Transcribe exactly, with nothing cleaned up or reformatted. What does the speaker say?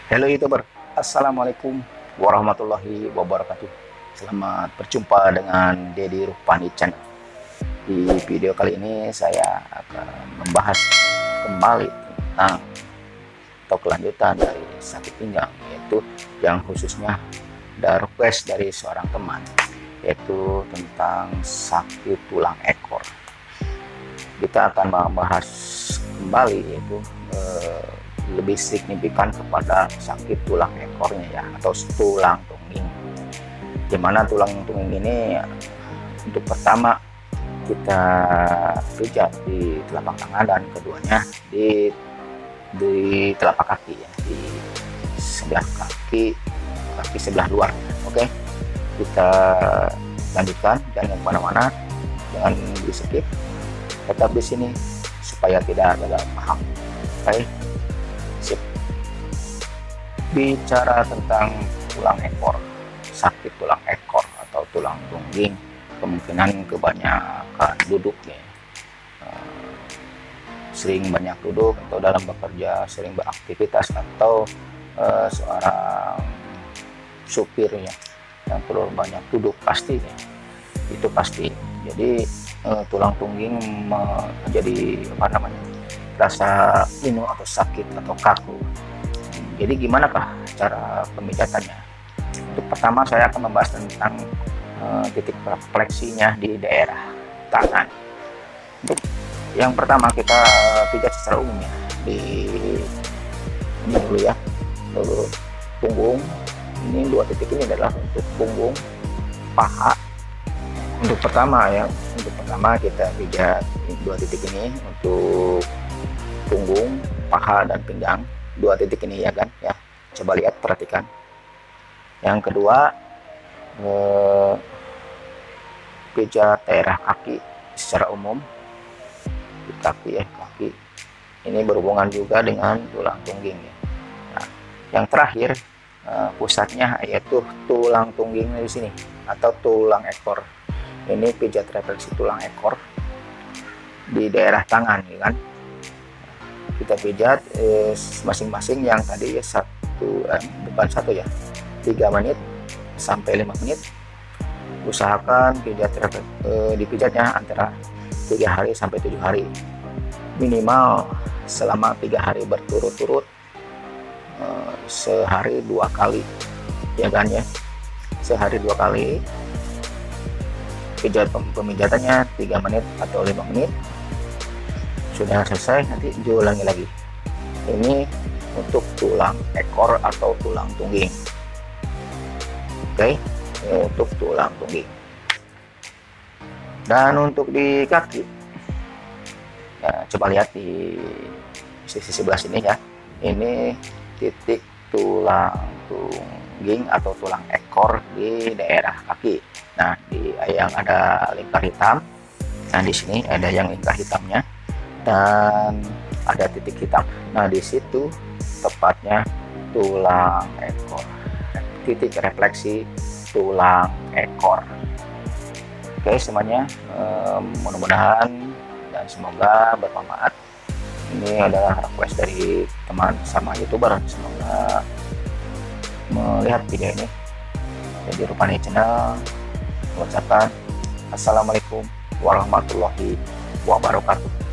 Halo YouTuber, Assalamualaikum warahmatullahi wabarakatuh. Selamat berjumpa dengan Deddy Rupani Channel. Di video kali ini saya akan membahas kembali tentang atau kelanjutan dari sakit pinggang, yaitu yang khususnya ada request dari seorang teman, yaitu tentang sakit tulang ekor. Kita akan membahas kembali yaitu eh, lebih signifikan kepada sakit tulang ekornya ya, atau tulang tungging. Dimana tulang tungging ini untuk pertama kita pijat di telapak tangan dan keduanya di di telapak kaki ya, di sebelah kaki kaki sebelah luar. Oke, kita lanjutkan, jangan kemana-mana, jangan di skip, tetap di sini supaya tidak gagal paham. Oke, sip. Bicara tentang tulang ekor, sakit tulang ekor atau tulang tungging, kemungkinan kebanyakan duduk ya, uh, sering banyak duduk atau dalam bekerja sering beraktivitas, atau uh, seorang supir ya yang perlu banyak duduk pastinya, itu pasti. Jadi uh, tulang tungging menjadi apa namanya, rasa inu atau sakit atau kaku. Jadi gimana kah cara pemijatannya? Untuk pertama saya akan membahas tentang uh, titik refleksinya di daerah tangan. Untuk yang pertama kita pijat secara umum ya, di ini dulu ya, dulu punggung. Ini dua titik ini adalah untuk punggung, paha. Untuk pertama ya, untuk pertama kita pijat dua titik ini untuk punggung, paha, dan pinggang. Dua titik ini ya kan ya, coba lihat, perhatikan. Yang kedua, eh, pijat daerah kaki secara umum, di kaki ya, kaki ini berhubungan juga dengan tulang tungging ya. Nah, yang terakhir, eh, pusatnya yaitu tulang tungging di sini atau tulang ekor. Ini pijat refleksi tulang ekor di daerah tangan ya kan. Kita pijat masing-masing eh, yang tadi ya, satu eh, bukan satu ya, tiga menit sampai lima menit. Usahakan pijat eh, dipijatnya antara tiga hari sampai tujuh hari, minimal selama tiga hari berturut-turut, eh, sehari dua kali ya kan ya, sehari dua kali. Pijat pemijatannya tiga menit atau lima menit. Sudah selesai, nanti diulangi lagi. Ini untuk tulang ekor atau tulang tungging. Oke, ini untuk tulang tungging. Dan untuk di kaki, ya, coba lihat di sisi sebelah sini ya. Ini titik tulang tungging atau tulang ekor di daerah kaki. Nah, di yang ada lingkar hitam. Nah, di sini ada yang lingkar hitamnya dan ada titik hitam. Nah, di situ tepatnya tulang ekor, titik refleksi tulang ekor. Oke semuanya, eh, mudah-mudahan dan semoga bermanfaat. Ini adalah request dari teman sama YouTuber, semoga melihat video ini. Jadi Rupani Channel mengucapkan Assalamualaikum warahmatullahi wabarakatuh.